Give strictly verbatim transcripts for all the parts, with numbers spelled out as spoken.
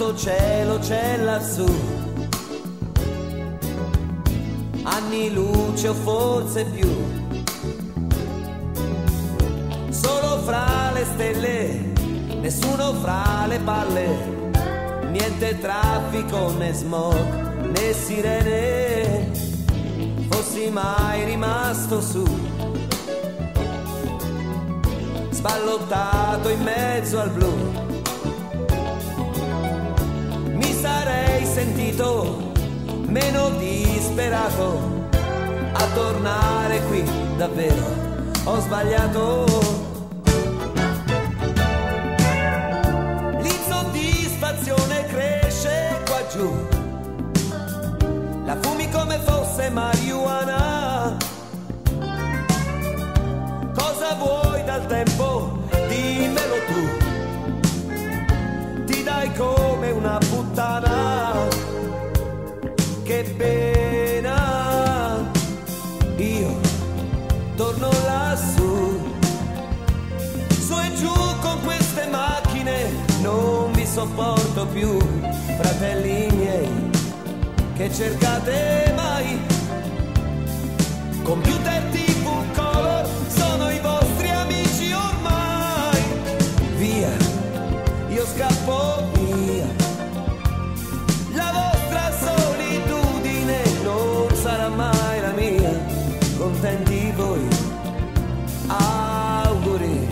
quanto cielo c'è lassù, anni luce o forse più, solo fra le stelle, nessuno fra le palle, niente traffico né smog né sirene, fossi mai rimasto su, sballottato in mezzo al blu, mi sarei sentito meno disperato a tornare qui, davvero ho sbagliato. L'insoddisfazione cresce qua giù, la fumi come fosse marijuana. Cosa vuoi dal tempo? Dimmelo tu. Ti dai come una puttana. Che pena. Io torno lassù, su e giù con queste macchine, non vi sopporto più, fratelli miei, che cercate mai? Computer T V Color sono i vostri amici ormai. Via, io scappo via. La vostra solitudine non sarà mai la mia. Contenti voi, auguri.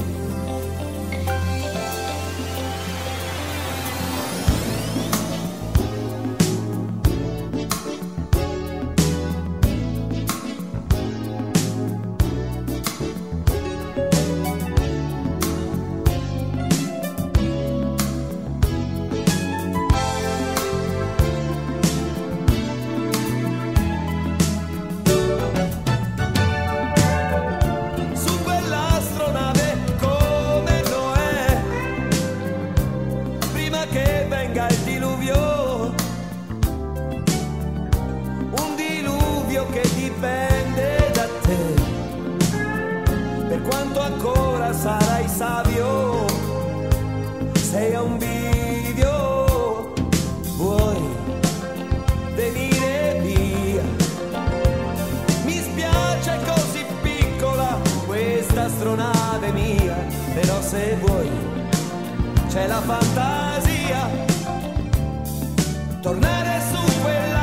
Sarai savio, sei a un bivio, vuoi venire via? Mi spiace così piccola questa astronave mia, però se vuoi c'è la fantasia, tornare su quella